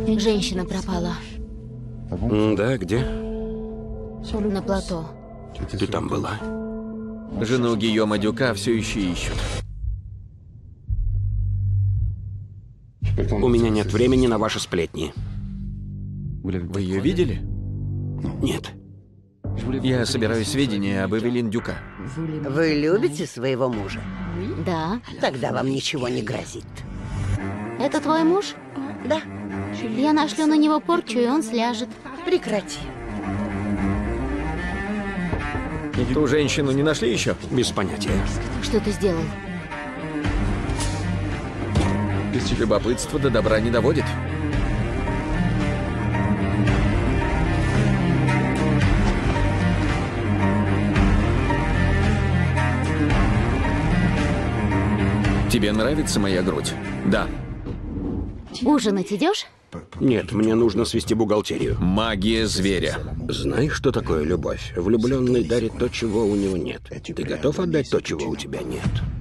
Женщина пропала Да, где? на плато. Ты там была? Жену Гийома Дюка все еще ищут. У меня нет времени на ваши сплетни. Вы ее видели? Нет. Я собираю сведения об Эвелин Дюка. Вы любите своего мужа? Да. Тогда вам ничего не грозит. Это твой муж? Да, Я нашлю на него порчу, и он сляжет. прекрати. Ту женщину не нашли еще? Без понятия. Что ты сделал? Любопытство до добра не доводит. Тебе нравится моя грудь? Да. Ужинать идешь? Нет, мне нужно свести бухгалтерию. Магия зверя. Знаешь, что такое любовь? Влюбленный дарит то, чего у него нет. Ты готов отдать то, чего у тебя нет?